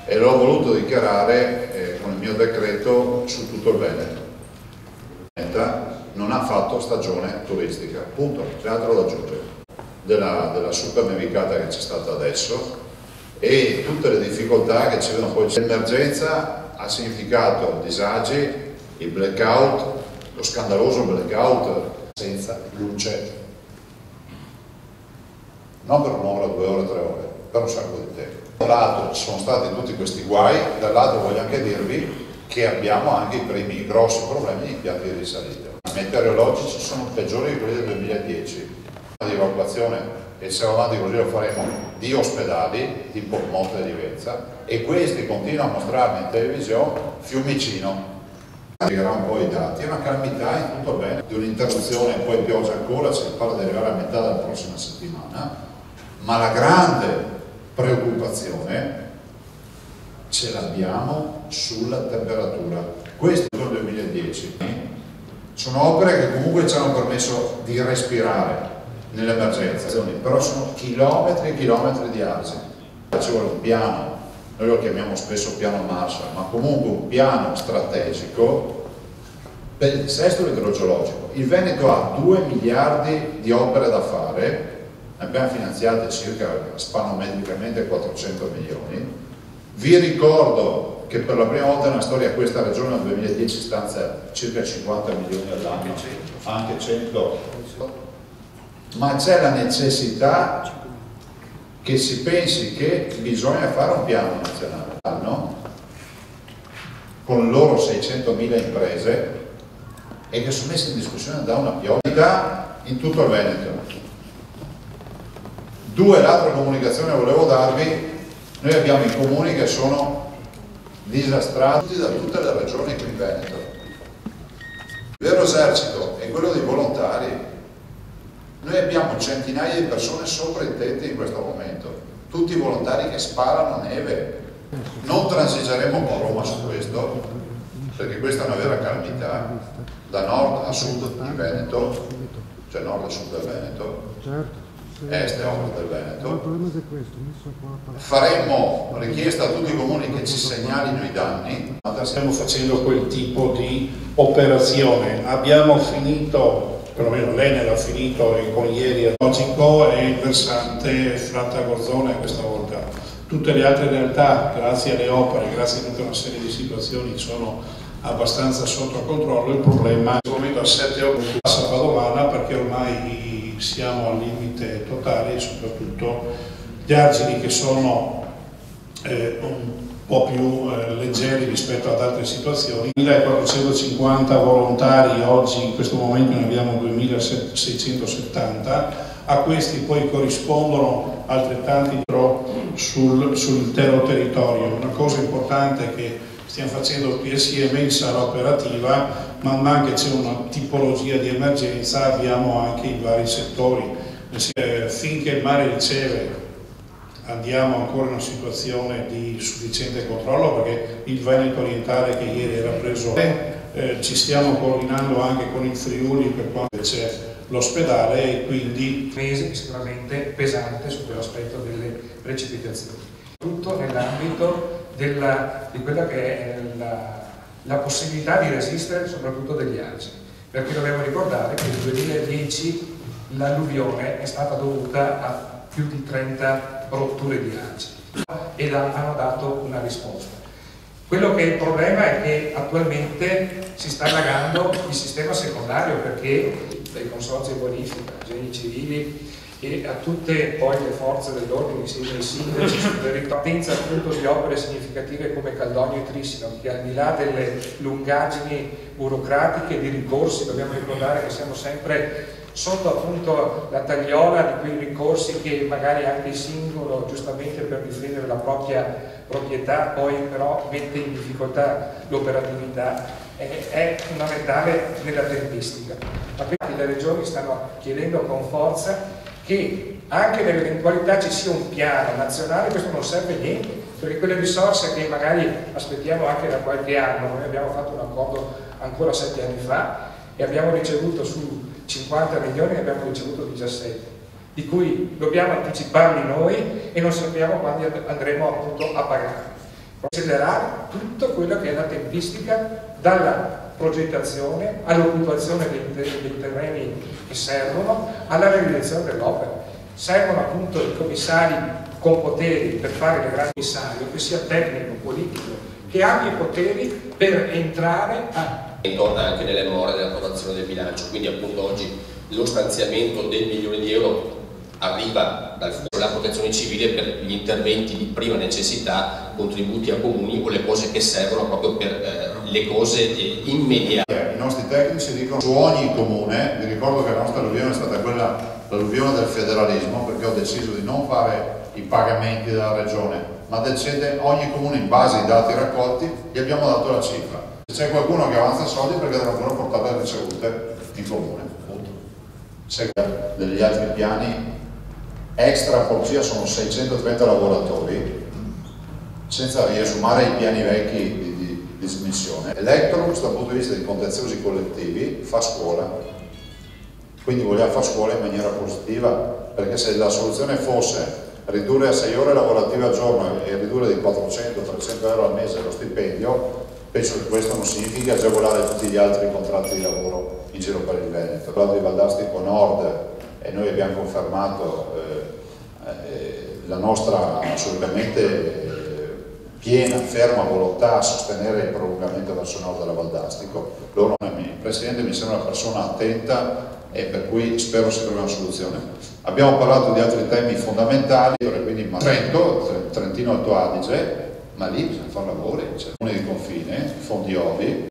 e l'ho voluto dichiarare con il mio decreto su tutto il Veneto. Non ha fatto stagione turistica, punto, c'è altro da aggiungere. Della super nevicata che c'è stata adesso e tutte le difficoltà che ci vedono poi. L'emergenza ha significato disagi, il blackout, lo scandaloso blackout senza luce, non per un'ora, 2 ore, 3 ore, per un sacco di tempo. Da un lato ci sono stati tutti questi guai, dall'altro voglio anche dirvi che abbiamo anche i primi grossi problemi di impianti di risalita. I meteorologici sono peggiori di quelli del 2010. Di evacuazione, e se avanti così lo faremo, di ospedali tipo Monte di Venza, e questi continuano a mostrarmi in televisione Fiumicino. Arriverà un po' i dati, è una calamità in tutto il Veneto, di un'interruzione, poi pioggia ancora, si parla di arrivare a metà della prossima settimana, ma la grande preoccupazione ce l'abbiamo sulla temperatura. Questo è il 2010, sono opere che comunque ci hanno permesso di respirare nell'emergenza, però sono chilometri e chilometri di argine. Ci vuole un piano, noi lo chiamiamo spesso piano Marshall, ma comunque un piano strategico per il dissesto idrogeologico. Il Veneto ha 2 miliardi di opere da fare, ne abbiamo finanziate circa, spanometricamente, 400 milioni. Vi ricordo che per la prima volta nella storia questa regione nel 2010 stanzia circa 50 milioni all'anno, anche 100. Ma c'è la necessità che si pensi che bisogna fare un piano nazionale, no? Con loro 600.000 imprese e che sono messe in discussione da una pioggia in tutto il Veneto. 2, l'altra comunicazione che volevo darvi, noi abbiamo i comuni che sono disastrati da tutte le regioni qui in Veneto. Il vero esercito è quello dei volontari. Noi abbiamo centinaia di persone sopra i tetti in questo momento, tutti i volontari che sparano neve. Non transigeremo con Roma su questo, perché questa è una vera calamità, da nord a sud di Veneto, cioè nord a sud del Veneto, est e ovest del Veneto. Faremo richiesta a tutti i comuni che ci segnalino i danni. Stiamo facendo quel tipo di operazione, abbiamo finito, perlomeno l'Enel ha finito con ieri logico e il versante Fratta-Gorzone questa volta. Tutte le altre realtà, grazie alle opere, grazie a tutta una serie di situazioni, sono abbastanza sotto controllo. Il problema è il momento a 7-8 passa Padovana, perché ormai siamo al limite totale e soprattutto gli argini che sono un po' più leggeri rispetto ad altre situazioni. 1450 volontari, oggi in questo momento ne abbiamo 2670, a questi poi corrispondono altrettanti sull'intero territorio. Una cosa importante che stiamo facendo il PSM in sala operativa, man mano che c'è una tipologia di emergenza abbiamo anche i vari settori. Finché il mare riceve andiamo ancora in una situazione di sufficiente controllo, perché il Veneto orientale che ieri era preso, ci stiamo coordinando anche con il Friuli per quanto c'è l'ospedale, e quindi mese sicuramente pesante su quell'aspetto delle precipitazioni, tutto nell'ambito di quella che è la possibilità di resistere soprattutto degli argini, perché dobbiamo ricordare che nel 2010 l'alluvione è stata dovuta a più di 30 rotture di argini ed hanno dato una risposta. Quello che è il problema è che attualmente si sta allagando il sistema secondario, perché dai consorzi di bonifica, geni civili e a tutte poi le forze dell'ordine, insieme ai sindaci, sulla partenza appunto di opere significative come Caldogno e Trissino, che al di là delle lungaggini burocratiche e di ricorsi, dobbiamo ricordare che siamo sempre sotto appunto la tagliola di quei ricorsi che magari anche il singolo, giustamente per difendere la propria proprietà, poi però mette in difficoltà l'operatività, è fondamentale nella tempistica. Ma le regioni stanno chiedendo con forza che anche nell'eventualità ci sia un piano nazionale. Questo non serve a niente, perché quelle risorse che magari aspettiamo anche da qualche anno, noi abbiamo fatto un accordo ancora 7 anni fa e abbiamo ricevuto su 50 milioni, ne abbiamo ricevuto 17, di cui dobbiamo anticiparli noi e non sappiamo quando andremo appunto a pagare. accelerare tutto quello che è la tempistica, dalla progettazione all'occupazione dei terreni che servono, alla realizzazione dell'opera. Servono appunto i commissari con poteri per fare il grande commissario, che sia tecnico, politico, che abbia i poteri per entrare a... Anche nelle more dell'approvazione del bilancio, quindi appunto oggi lo stanziamento del €1.000.000 arriva dal Fondo della Protezione Civile per gli interventi di prima necessità, contributi a comuni o le cose che servono proprio per le cose immediate. I nostri tecnici dicono su ogni comune, vi ricordo che la nostra alluvione è stata quella, l'alluvione del federalismo, perché ho deciso di non fare i pagamenti della regione, ma decide ogni comune in base ai dati raccolti, gli abbiamo dato la cifra. Se c'è qualcuno che avanza soldi perché devono ancora portare le ricevute in comune, punto. Se degli altri piani extra Porcia sono 630 lavoratori, senza riesumare i piani vecchi di dismissione. Electrolux dal punto di vista dei contenziosi collettivi fa scuola, quindi vogliamo fare scuola in maniera positiva, perché se la soluzione fosse ridurre a 6 ore lavorative al giorno e ridurre di 400-300 euro al mese lo stipendio, penso che questo non significa agevolare tutti gli altri contratti di lavoro in giro per il Veneto. Quello di Valdastico Nord, e noi abbiamo confermato la nostra assolutamente piena, ferma volontà a sostenere il prolungamento verso nord della Valdastico. Il Presidente mi sembra una persona attenta e per cui spero si trovi una soluzione. Abbiamo parlato di altri temi fondamentali, quindi Trento, Trentino Alto Adige, ma lì bisogna fare lavori, c'è comune di confine, fondi OVI.